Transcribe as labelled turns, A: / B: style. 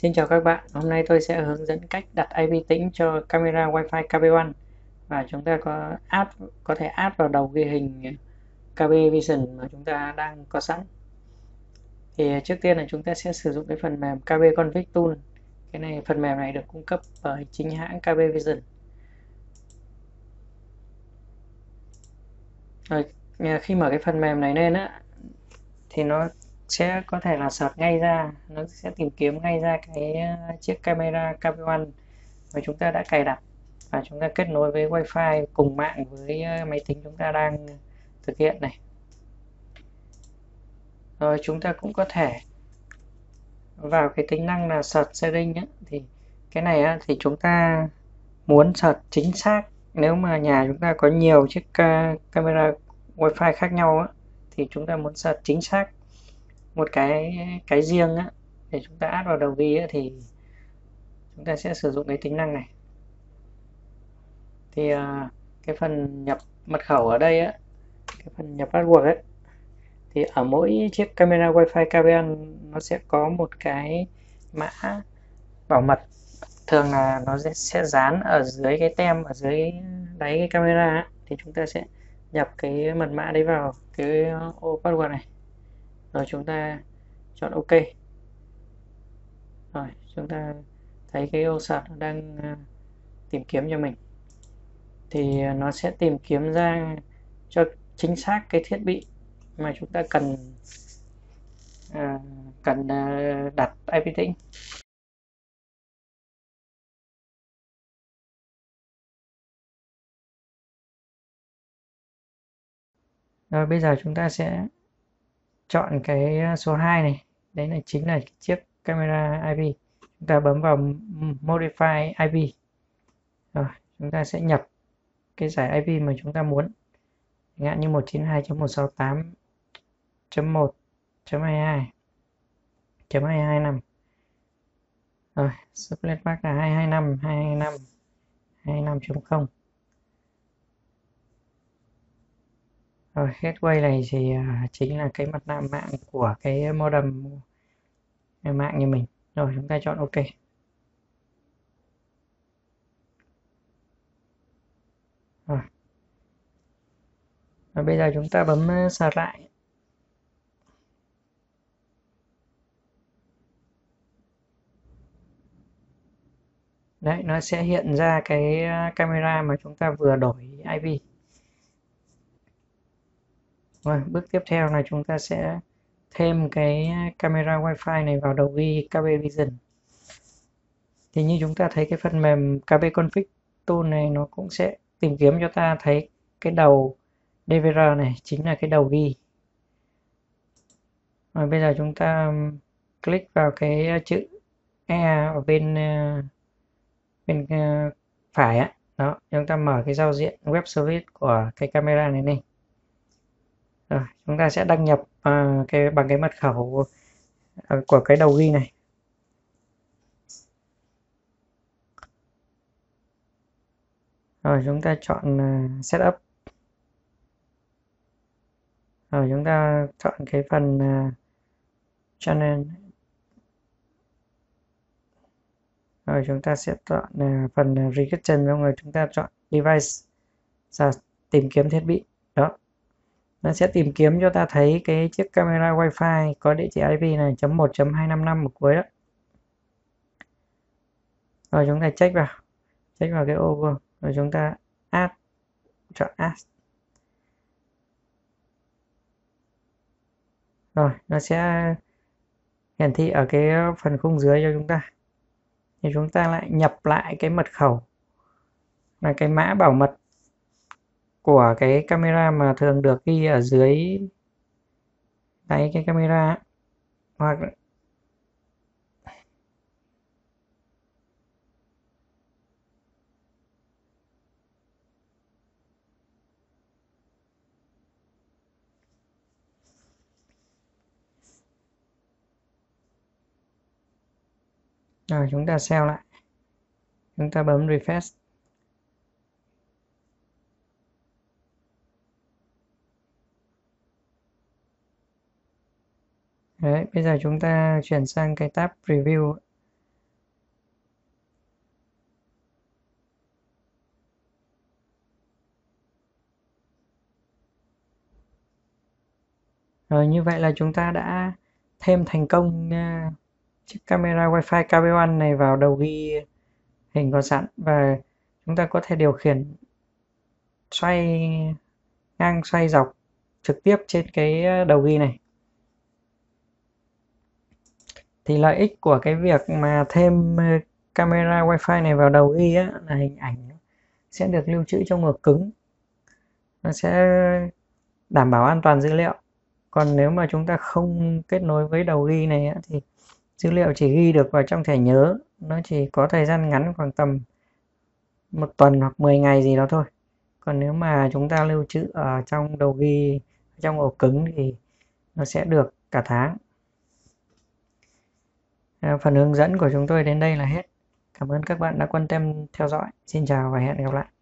A: Xin chào các bạn, hôm nay tôi sẽ hướng dẫn cách đặt IP tĩnh cho camera Wi-Fi KB1 và chúng ta có thể add vào đầu ghi hình KB Vision mà chúng ta đang có sẵn. Thì trước tiên là chúng ta sẽ sử dụng cái phần mềm KB Config Tool. Phần mềm này được cung cấp bởi chính hãng KB Vision. Rồi, khi mở cái phần mềm này lên á thì nó sẽ có thể là search ngay ra, nó sẽ tìm kiếm ngay ra cái chiếc camera KB1 mà chúng ta đã cài đặt, và chúng ta kết nối với Wi-Fi cùng mạng với máy tính chúng ta đang thực hiện này. Rồi chúng ta cũng có thể vào cái tính năng là search setting ấy, thì cái này á, thì chúng ta muốn search chính xác. Nếu mà nhà chúng ta có nhiều chiếc camera Wi-Fi khác nhau á, thì chúng ta muốn search chính xác một cái riêng á, để chúng ta add vào đầu ghi á, thì chúng ta sẽ sử dụng cái tính năng này. Thì cái phần nhập mật khẩu ở đây á, cái phần nhập password ấy, thì ở mỗi chiếc camera Wi-Fi KVN nó sẽ có một cái mã bảo mật, thường là nó sẽ dán ở dưới cái tem ở dưới đáy cái camera ấy. Thì chúng ta sẽ nhập cái mật mã đấy vào cái ô password này, rồi chúng ta chọn OK. Rồi chúng ta thấy cái ô search nó đang tìm kiếm cho mình, thì nó sẽ tìm kiếm ra cho chính xác cái thiết bị mà chúng ta cần đặt IP tĩnh. Rồi bây giờ chúng ta sẽ chọn cái số 2 này, đấy là chính là chiếc camera IP. Chúng ta bấm vào Modify IP. Rồi chúng ta sẽ nhập cái giải IP mà chúng ta muốn, chẳng hạn như 192.168.1.22.225. Rồi subnet mask là 225.225.225.0. Rồi gateway này thì chính là cái mặt nạ mạng của cái modem mạng như mình. Rồi chúng ta chọn OK. Rồi. Và bây giờ chúng ta bấm start lại. Đấy, nó sẽ hiện ra cái camera mà chúng ta vừa đổi IP. Rồi, bước tiếp theo là chúng ta sẽ thêm cái camera Wi-Fi này vào đầu ghi KB Vision. Thì như chúng ta thấy cái phần mềm KB Config Tool này nó cũng sẽ tìm kiếm cho ta thấy cái đầu DVR này chính là cái đầu ghi. Rồi bây giờ chúng ta click vào cái chữ E ở bên phải á. Đó, chúng ta mở cái giao diện web service của cái camera này lên. Rồi, chúng ta sẽ đăng nhập bằng cái mật khẩu của cái đầu ghi này. Rồi chúng ta chọn setup. Rồi chúng ta chọn cái phần channel. Rồi chúng ta sẽ chọn phần registration, rồi chúng ta chọn device và tìm kiếm thiết bị. Đó, nó sẽ tìm kiếm cho ta thấy cái chiếc camera Wi-Fi có địa chỉ IP này .1.255 ở cuối đó. Rồi chúng ta check vào cái ô vuông, rồi chúng ta chọn add. Rồi nó sẽ hiển thị ở cái phần khung dưới cho chúng ta. Thì chúng ta lại nhập lại cái mật khẩu là cái mã bảo mật của cái camera mà thường được ghi ở dưới đáy cái camera, hoặc rồi chúng ta save lại, chúng ta bấm refresh. Đấy, bây giờ chúng ta chuyển sang cái tab review. Rồi như vậy là chúng ta đã thêm thành công chiếc camera Wi-Fi KB1 này vào đầu ghi hình có sẵn, và chúng ta có thể điều khiển xoay ngang xoay dọc trực tiếp trên cái đầu ghi này. Thì lợi ích của cái việc mà thêm camera Wi-Fi này vào đầu ghi á, là hình ảnh sẽ được lưu trữ trong ổ cứng, nó sẽ đảm bảo an toàn dữ liệu. Còn nếu mà chúng ta không kết nối với đầu ghi này á, thì dữ liệu chỉ ghi được vào trong thẻ nhớ, nó chỉ có thời gian ngắn khoảng tầm 1 tuần hoặc 10 ngày gì đó thôi. Còn nếu mà chúng ta lưu trữ ở trong đầu ghi, trong ổ cứng thì nó sẽ được cả tháng. Phần hướng dẫn của chúng tôi đến đây là hết. Cảm ơn các bạn đã quan tâm theo dõi. Xin chào và hẹn gặp lại.